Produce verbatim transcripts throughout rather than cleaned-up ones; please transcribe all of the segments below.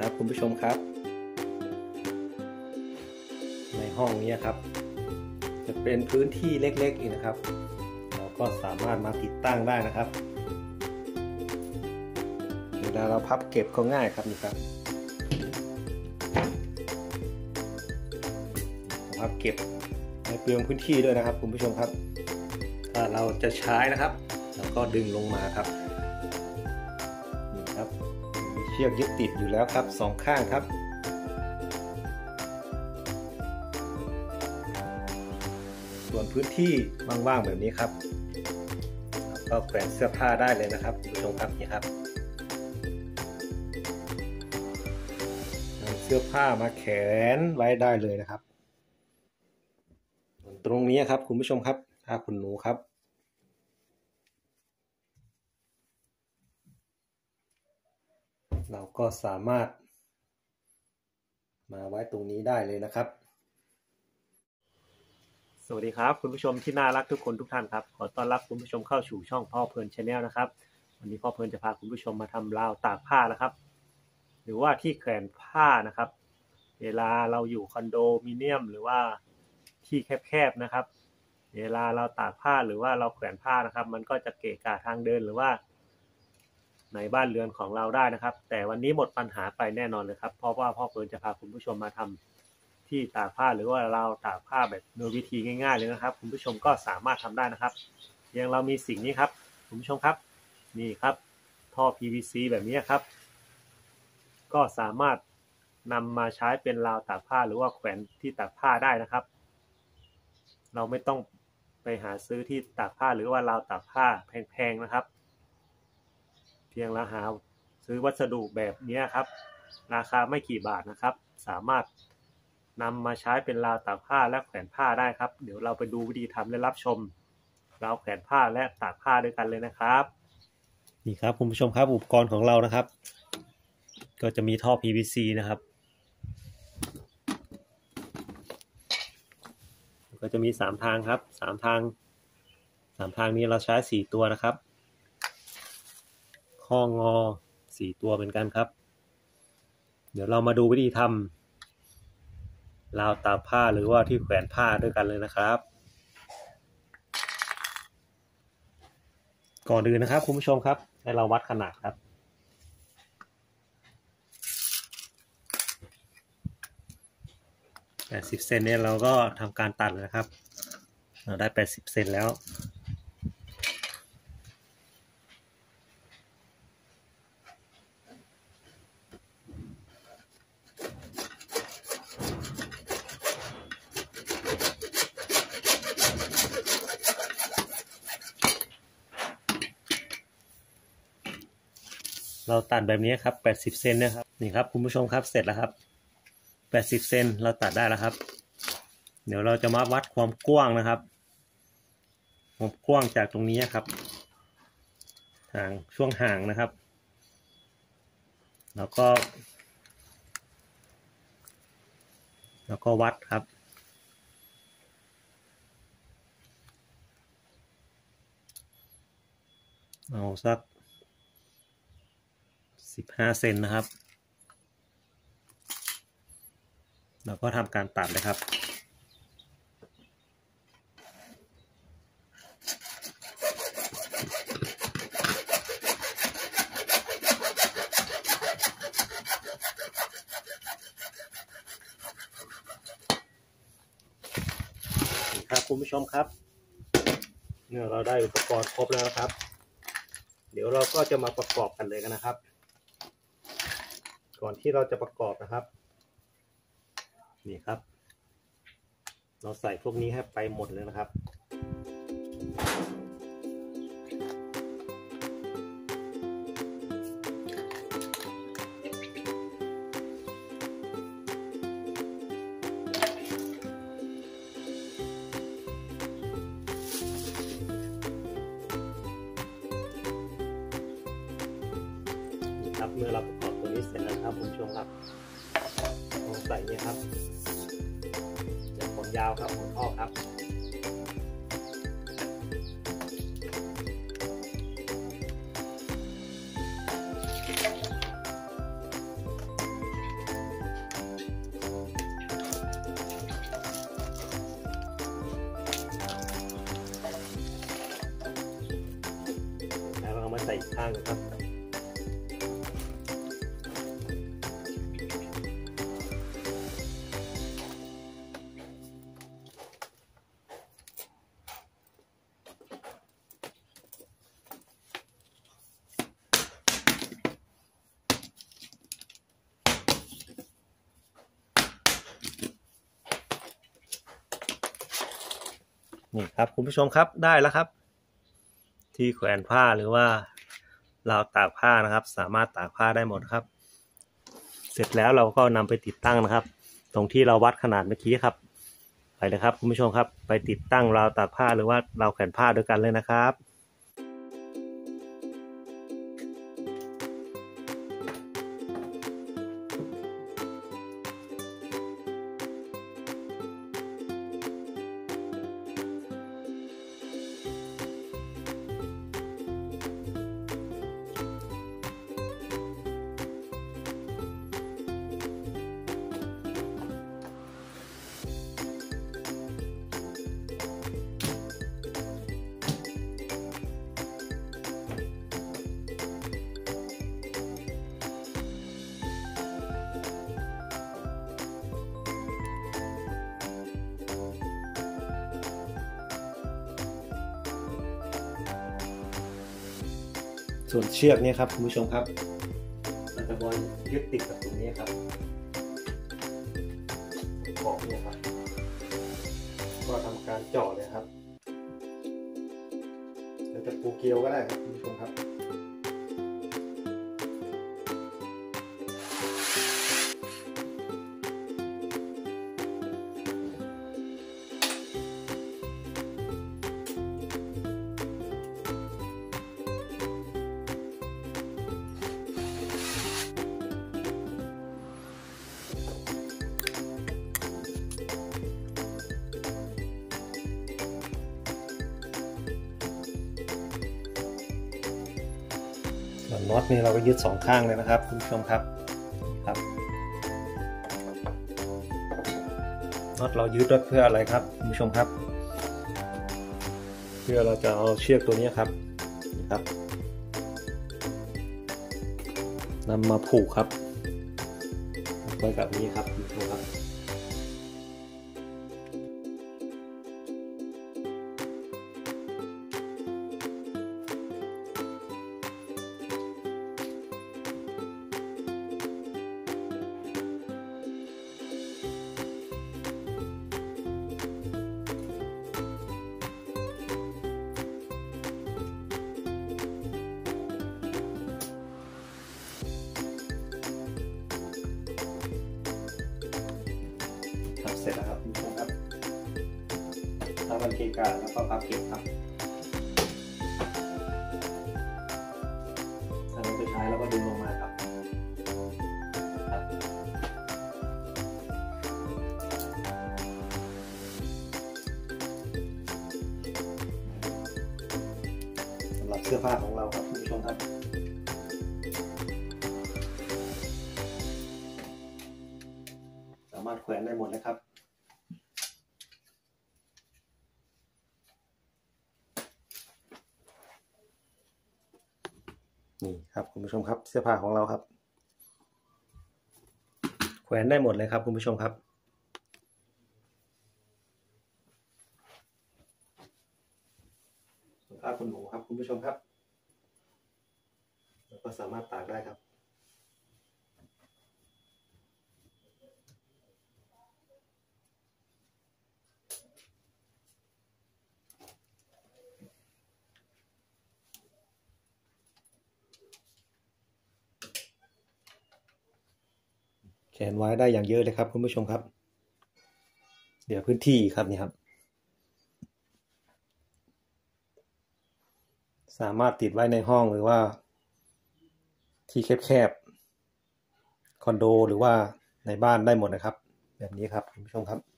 ครับคุณผู้ชมครับในห้องนี้ครับจะเป็นพื้นที่เล็กๆอีกนะครับเราก็สามารถมาติดตั้งได้นะครับเวลาเราพับเก็บก็ง่ายครับนี่ครับพับเก็บไม่เปลืองพื้นที่ด้วยนะครับคุณผู้ชมครับถ้าเราจะใช้นะครับเราก็ดึงลงมาครับนี่ครับมีเชือกยึดติดอยู่แล้วครับสองข้างครับส่วนพื้นที่ว่างๆแบบนี้ครับก็แขวนเสื้อผ้าได้เลยนะครับคุณผู้ชมครับนี่ครับนำเสื้อผ้ามาแขวนไว้ได้เลยนะครับตรงนี้ครับคุณผู้ชมครับผ้าขนหนูครับเราก็สามารถมาไว้ตรงนี้ได้เลยนะครับสวัสดีครับคุณผู้ชมที่น่ารักทุกคนทุกท่านครับขอต้อนรับคุณผู้ชมเข้าสู่ช่องพ่อเพลิน Channel นะครับวันนี้พ่อเพลินจะพาคุณผู้ชมมาทำราวตากผ้านะครับหรือว่าที่แขวนผ้านะครับเวลาเราอยู่คอนโดมิเนียมหรือว่าที่แคบๆนะครับเวลาเราตากผ้าหรือว่าเราแขวนผ้านะครับมันก็จะเกะกะทางเดินหรือว่าในบ้านเรือนของเราได้นะครับแต่วันนี้หมดปัญหาไปแน่นอนเลยครับเพราะว่าพ่อเพลินจะพาคุณผู้ชมมาทำที่ตากผ้าหรือว่าเราตากผ้าแบบโดยวิธีง่ายๆเลยนะครับคุณผู้ชมก็สามารถทำได้นะครับอย่างเรามีสิ่งนี้ครับคุณผู้ชมครับนี่ครับท่อ พี วี ซี แบบนี้ครับก็สามารถนำมาใช้เป็นราวตากผ้าหรือว่าแขวนที่ตากผ้าได้นะครับเราไม่ต้องไปหาซื้อที่ตากผ้าหรือว่าราวตากผ้าแพงๆนะครับเพียงเราหาซื้อวัสดุแบบนี้ครับราคาไม่กี่บาทนะครับสามารถนำมาใช้เป็นราวตากผ้าและแขวนผ้าได้ครับเดี๋ยวเราไปดูวิธีทำและรับชมราวแขวนผ้าและตากผ้าด้วยกันเลยนะครับนี่ครับคุณผู้ชมครับอุปกรณ์ของเรานะครับก็จะมีท่อ พี วี ซี นะครับก็จะมีสามทางครับสามทางสามทางนี้เราใช้สี่ตัวนะครับข้องอสี่ตัวเหมือนกันครับเดี๋ยวเรามาดูวิธีทำราวตากผ้าหรือว่าที่แขวนผ้าด้วยกันเลยนะครับก่อนอื่นนะครับคุณผู้ชมครับให้เราวัดขนาดครับแปดสิบเซนเนี่ยเราก็ทำการตัดเลยนะครับเราได้แปดสิบเซนแล้วเราตัดแบบนี้ครับแปดสิบเซนนะครับนี่ครับคุณผู้ชมครับเสร็จแล้วครับแปดสิบเซนเราตัดได้แล้วครับเดี๋ยวเราจะมาวัดความกว้างนะครับความกว้างจากตรงนี้ครับห่างช่วงห่างนะครับแล้วก็แล้วก็วัดครับเอาสักสิบห้าเซนนะครับแล้วก็ทำการตัดเลยครับครับคุณผู้ชมครับเมื่อเราได้อุปกรณ์ครบแล้วนะครับเดี๋ยวเราก็จะมาประกอบกันเลยกันนะครับก่อนที่เราจะประกอบนะครับนี่ครับเราใส่พวกนี้ให้ไปหมดเลยนะครับนี่ครับเมื่อเราประกอบตัวนี้เสร็จแล้วครับคุณผู้ชมครับลองใส่เนี่ยครับจากขนยาวครับขนท่อครับใส่อีกข้างนะครับนี่ครับคุณผู้ชมครับได้แล้วครับที่แขวนผ้าหรือว่าราวตากผ้านะครับสามารถตากผ้าได้หมดครับเสร็จแล้วเราก็นำไปติดตั้งนะครับตรงที่เราวัดขนาดเมื่อกี้ครับไปเลยครับคุณผู้ชมครับไปติดตั้งราวตากผ้าหรือว่าราวแขวนผ้าด้วยกันเลยนะครับส่วนเชือกนี้ครับคุณผู้ชมครับมันจะบอลยึดติดกับตรงนี้ครับขอบเนี่ยครับก็ทำการเจาะเลยครับเราจะปูเกลียวก็ได้ครับคุณผู้ชมครับส่วนน็อตนี่เราก็ยึดสองข้างเลยนะครับคุณผู้ชมครับครับน็อตเรายึดเพื่ออะไรครับคุณผู้ชมครับเพื่อเราจะเอาเชือกตัวนี้ครับนะครับนำมาผูกครับไว้แบบนี้ครับคุณผู้ชมครับเสร็จแล้วครับคุณผู้ชมครับถ้ามันเกะกะแล้วก็พับเก็บครับถ้าเราไปใช้แล้วก็ดึงลงมาครับสำหรับเสื้อผ้าของเราครับคุณผู้ชมครับสามารถแขวนได้หมดเลยครับนี่ครับคุณผู้ชมครับเสื้อผ้าของเราครับแขวนได้หมดเลยครับคุณผู้ชมครับผ้าขนหนูครับคุณผู้ชมครับแล้วก็สามารถตากได้ครับแขวนไว้ได้อย่างเยอะเลยครับคุณผู้ชมครับเดี๋ยวพื้นที่ครับนี่ครับสามารถติดไว้ในห้องหรือว่าที่แคบๆคอนโดหรือว่าในบ้านได้หมดนะครับแบบนี้ครับคุณผู้ชมครับ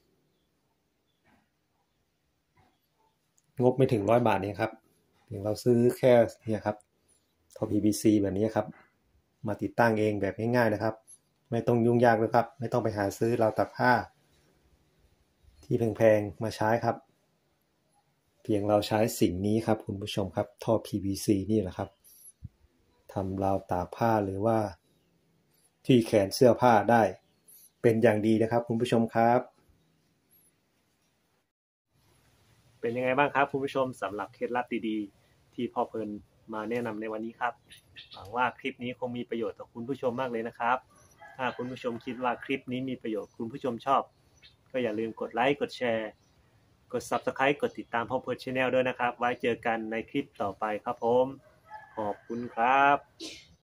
งบไม่ถึงร้อยบาทเองครับเพียงเราซื้อแค่นี้ครับท่อ พี วี ซี แบบนี้ครับมาติดตั้งเองแบบง่ายๆนะครับไม่ต้องยุ่งยากเลยครับไม่ต้องไปหาซื้อราวตากผ้าที่แพงๆมาใช้ครับเพียงเราใช้สิ่งนี้ครับคุณผู้ชมครับท่อ พี วี ซี นี่แหละครับทำราวตากผ้าหรือว่าที่แขวนเสื้อผ้าได้เป็นอย่างดีนะครับคุณผู้ชมครับเป็นยังไงบ้างครับคุณผู้ชมสำหรับเคล็ดลับดีๆที่พ่อเพลินมาแนะนำในวันนี้ครับหวังว่าคลิปนี้คงมีประโยชน์ต่อคุณผู้ชมมากเลยนะครับถ้าคุณผู้ชมคิดว่าคลิปนี้มีประโยชน์คุณผู้ชมชอบก็อย่าลืมกดไลค์กดแชร์กด ซับสไครบ์ กดติดตามพ่อเพลิน Channel ด้วยนะครับไว้เจอกันในคลิปต่อไปครับผมขอบคุณครับ